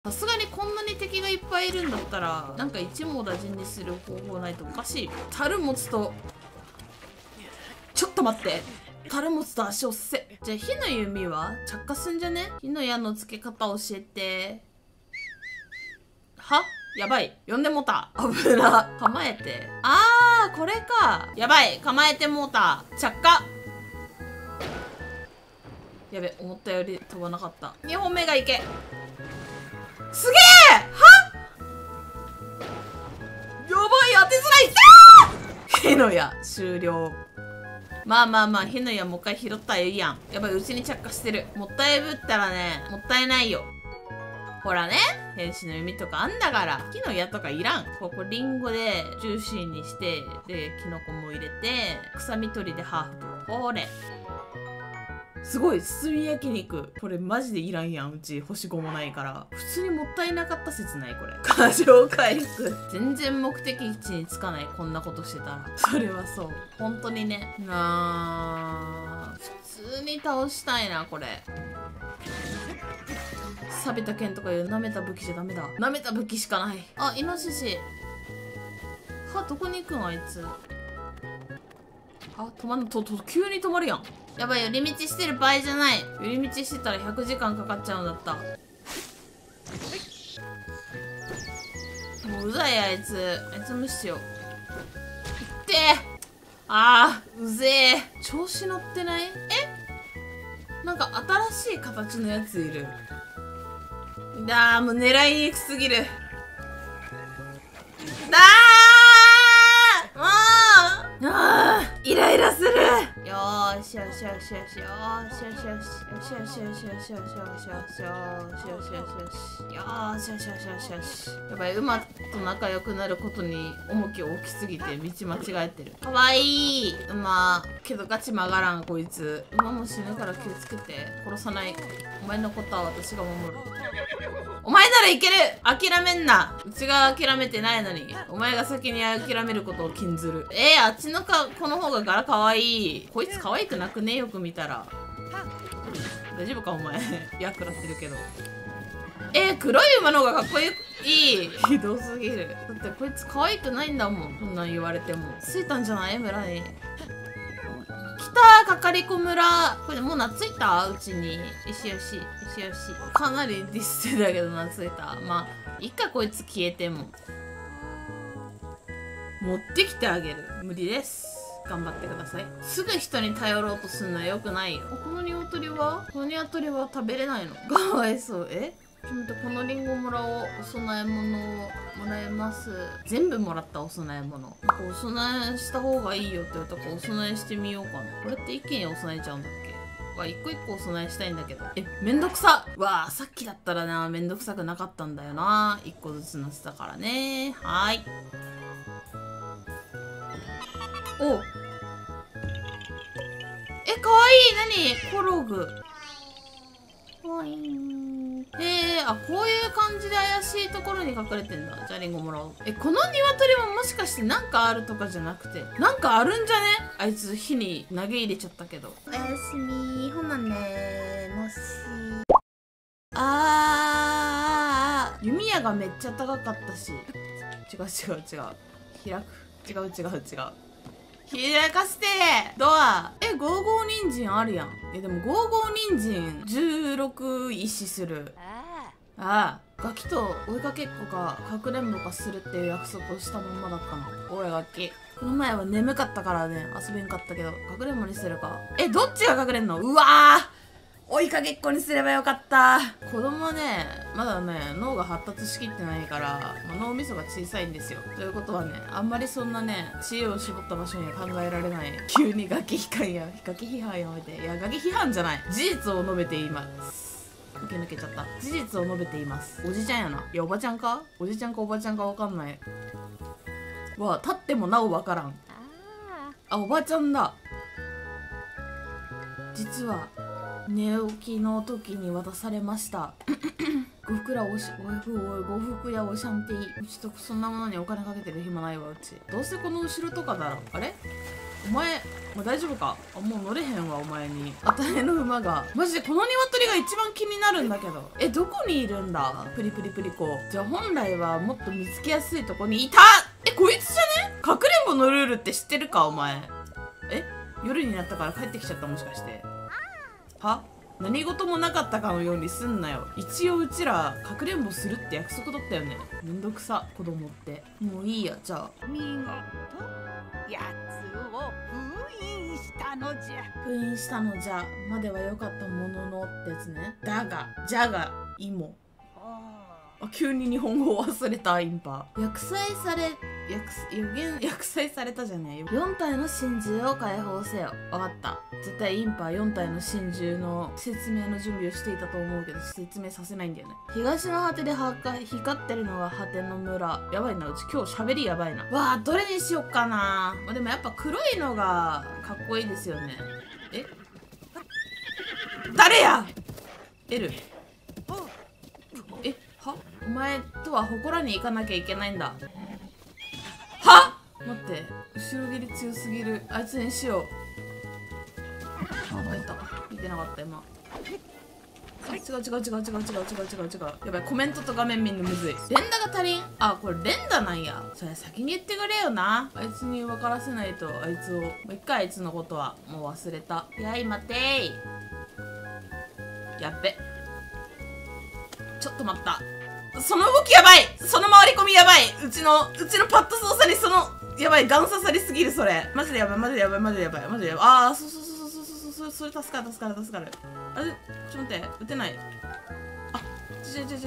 さすがにこんなに敵がいっぱいいるんだったらなんか一網打尽にする方法ないとおかしい。樽持つとちょっと待って、樽持つと足をせ。じゃあ火の弓は着火すんじゃね。火の矢の付け方教えて。はやばい、呼んでもうた。危な。構えて、あーこれか。やばい、構えてもうた。着火。やべ、思ったより飛ばなかった。2本目がいけ。すげえ。はやばい、当てづらい。火の矢終了。まあまあまあ、火の矢もう一回拾ったらいいやん。やばい、うちに着火してる。もったいぶったらね、もったいないよ。ほらね、天使の弓とかあんだから、木の矢とかいらん。ここリンゴでジューシーにして、で、キノコも入れて、臭み取りでハーフ。ほれ。すごい、炭焼肉。これマジでいらんやん。うち星5もないから。普通にもったいなかった説ないこれ。過剰回復。全然目的地に着かない。こんなことしてたら。それはそう。本当にね。普通に倒したいな、これ。錆びた剣とかいう舐めた武器じゃダメだ。舐めた武器しかない。あ、イノシシ。は、どこに行くんあいつ。あ、止まんの、急に止まるやん。やばい、寄り道してる場合じゃない。寄り道してたら100時間かかっちゃうんだった。もううざい、あいつ無視しよう。いってー。あー、うぜえ。調子乗ってない？なんか新しい形のやついる。もう狙いにくすぎる。イライラする。よーしよしよしよしよーしよしよしよしよしよしよしよしよしよしよしよしよしよしよしよし。やばい、馬と仲良くなることに重きを置きすぎて道間違えてる。かわいい馬けどガチ曲がらんこいつ。馬も死ぬから気をつけて。殺さない。お前のことは私が守る。お前ならいける。諦めんな。うちが諦めてないのにお前が先に諦めることを禁ずる。あっちのこの方が柄かわいい。こいつ可愛くなくね。よく見たら。大丈夫かお前。や食らってるけど。黒い馬の方がかっこいい。ひどすぎる。だってこいつ可愛くないんだもん。そんなん言われても。着いたんじゃない村に。来たかかりこ村。これもう懐いたうちに。よしよしよしよし。かなりディスってたけど懐いた。まあいっか、こいつ消えても。持ってきてあげる。無理です。頑張ってください。すぐ人に頼ろうとするのは良くないよ。この鶏は食べれないの。かわいそう。ちょっと待って、このリンゴもらおう。お供え物をもらえます。全部もらった。お供え物。お供えした方がいいよって言われたからお供えしてみようかな。これって一気にお供えちゃうんだっけ。わ、一個一個お供えしたいんだけど。めんどくさ。わあ、さっきだったらな、めんどくさくなかったんだよな。一個ずつ乗せたからね。はーい。おかわいい。何コログ。ほいん。こういう感じで怪しいところに隠れてんだ。じゃあリンゴもらおう。この鶏ももしかしてなんかあるとかじゃなくて、なんかあるんじゃね。あいつ火に投げ入れちゃったけど。おやすみ。ほなねもし。弓矢がめっちゃ高かったし。違う。開く。違う。開かせてドア。ゴーゴー人参あるやん。でもゴーゴー人参16石する。ガキと追いかけっこかかくれんぼかするっていう約束をしたまんまだったの。おいガキ。この前は眠かったからね遊べんかったけど、かくれんぼにするか。どっちが隠れんの。うわー、追いかけっこにすればよかった。子供ね、まだね、脳が発達しきってないから、脳みそが小さいんですよ。ということはね、あんまりそんなね、知恵を絞った場所には考えられない。急にガキ批判やめて。いや、ガキ批判じゃない。事実を述べています。抜けちゃった。事実を述べています。おじちゃんやな。いや、おばちゃんかおじちゃんかおばちゃんかわかんない。立ってもなおわからん。おばちゃんだ。実は、 寝起きの時に渡されました呉服やオシャンティ。うちとそんなものにお金かけてる暇ないわ。うちどうせこの後ろとかだろ。あれお前、もう大丈夫か。あ、もう乗れへんわ。お前に与えの馬が。マジでこの鶏が一番気になるんだけど。どこにいるんだプリプリプリコ。じゃあ本来はもっと見つけやすいとこにいた。こいつじゃね。かくれんぼのルールって知ってるかお前。夜になったから帰ってきちゃった。もしかしては何事もなかったかのようにすんなよ。一応うちらかくれんぼするって約束だったよね。めんどくさ子供って。もういいや。じゃあ見事やつを封印したのじゃ。 封印したのじゃまでは良かったもののってやつね。だがじゃがいも。急に日本語を忘れた。インパ約束されたじゃねえよ。4体の真珠を解放せよ。わかった。絶対インパ4体の真珠の説明の準備をしていたと思うけど説明させないんだよね。東の果てで光ってるのが果ての村。やばいな。うち今日喋りやばいな。わあどれにしよっかな。でもやっぱ黒いのがかっこいいですよね。誰やL。はお前とは祠に行かなきゃいけないんだ。は待って後ろ蹴り強すぎる。あいつにしよう。あいた見てなかった今。違う。やばいコメントと画面見るのむずい。連打が足りん。あこれ連打なんや。それ先に言ってくれよな。あいつに分からせないと。あいつをもう一回あいつのことはもう忘れた。やい待てー。やっべちょっと待った。その動きやばい。その回り込みやばい。うちのパッド操作にそのやばいガン刺さりすぎる。それマジでやばい。ああそうそれ助かる。あれちょっと待って撃てない。あやばい。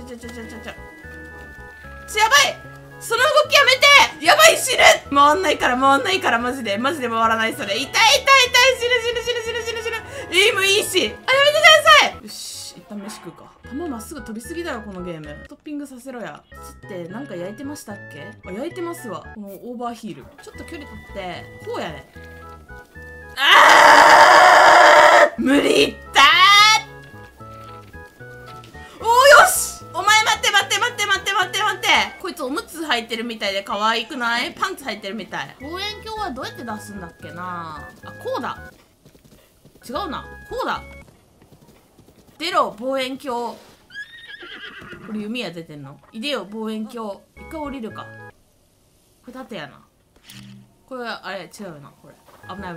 その動きやめて。やばい死ぬ。回んないからマジで回らない。それ痛い死ぬもいいし。あやめてください。よし一旦飯食うか。弾まっすぐ飛びすぎだよこのゲーム。トッピングさせろや。つってなんか焼いてましたっけ。焼いてますわ。このオーバーヒールちょっと距離取ってこうやね。無理いったー。おーよし。お前待ってこいつおむつ履いてるみたいで可愛くない。パンツ履いてるみたい。望遠鏡はどうやって出すんだっけな。あこうだ。違うなこうだ。出ろ望遠鏡。これ弓矢出てんの。いでよ望遠鏡。一回降りるか。これ縦やな。これあれ違うな。これ危ない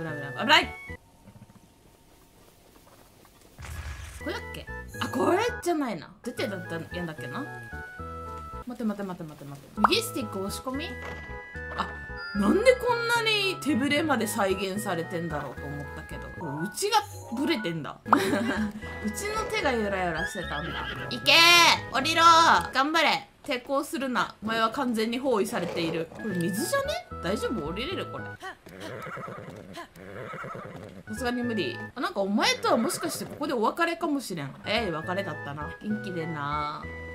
これだっけ。あこれじゃないな。出てだったやんだっけな。待って右スティック押し込み。あなんでこんなに手ぶれまで再現されてんだろうと思ったけどうちがブレてんだうちの手がゆらゆらしてたんだ。いけー降りろー頑張れ抵抗するな。お前は完全に包囲されている。これ水じゃね。大丈夫降りれるこれ。さすがに無理。なんかお前とはもしかしてここでお別れかもしれん。別れだったな。元気でなー。